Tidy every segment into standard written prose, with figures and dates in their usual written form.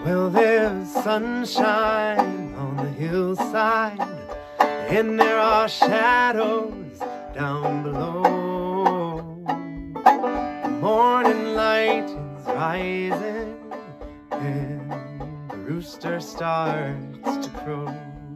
Well, there's sunshine on the hillside, and there are shadows down below. The morning light is rising, and the rooster starts to crow.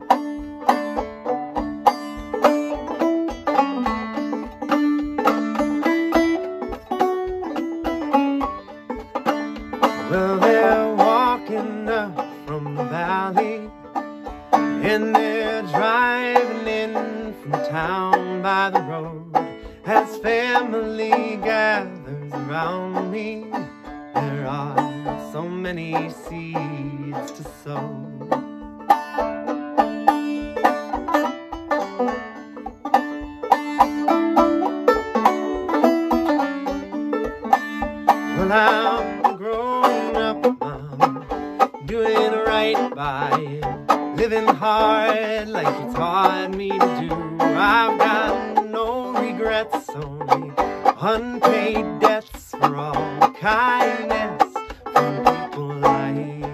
Well, they're walking up from the valley, and they're driving in from town by the road. As family gathers around me, there are so many seeds to sow. Well, I'm grown up, Mom, doing right by you, living hard like you taught me to do. I've got no regrets, only unpaid debts for all kindness from people like you.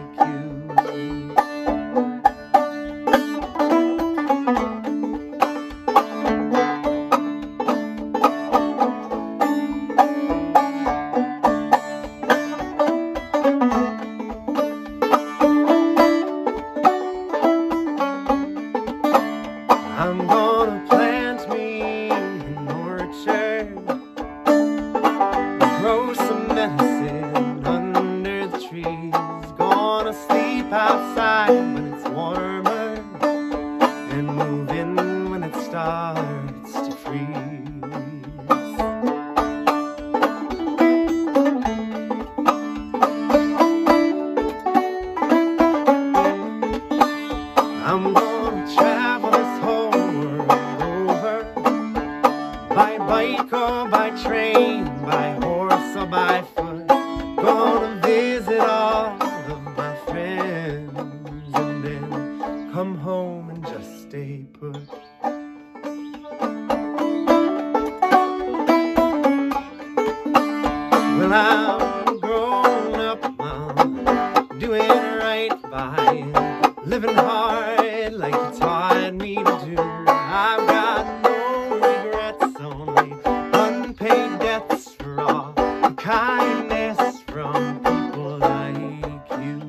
I'm gonna plant me an orchard, grow some medicine under the trees. Gonna sleep outside when it's warmer, and move in when it starts to freeze. I'm gonna travel this whole world over, by bike or by train, by horse or by foot. Gonna visit all of my friends, and then come home and just stay put. Well, I'm grown up, Mom, doing right by you, living hard like you taught me to do. I've got no regrets, only unpaid debts for all the kindness from people like you.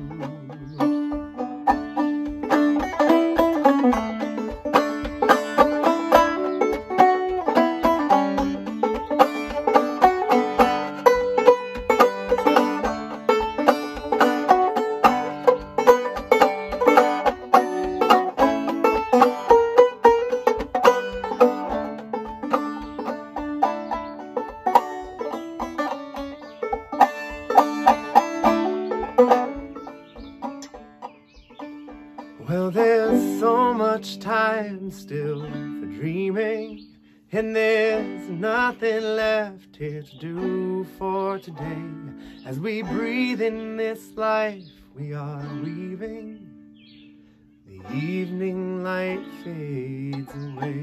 Well, there's so much time still for dreaming, and there's nothing left here to do for today. As we breathe in this life we are weaving, the evening light fades away.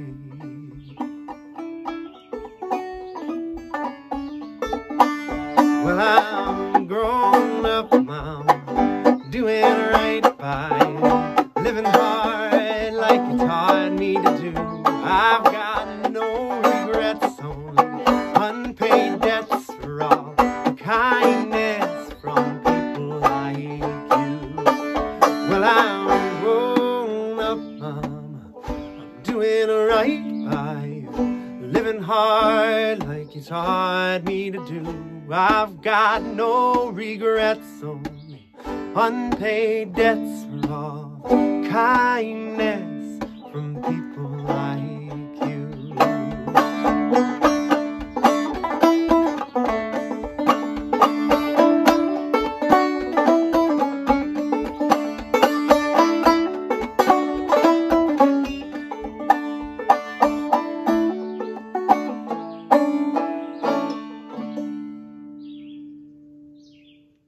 Well, I'm grown up, Mom, doing right by you, living hard like you taught me to do. I've got no regrets, only unpaid debts for all the kindness from people like you. Well, I'm grown up, Mom, I'm doing right by you, living hard like you taught me to do. I've got no regrets, only unpaid debts for all kindness from people like you.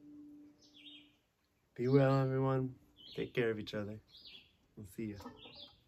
Be well, everyone. Take care of each other. We'll see you.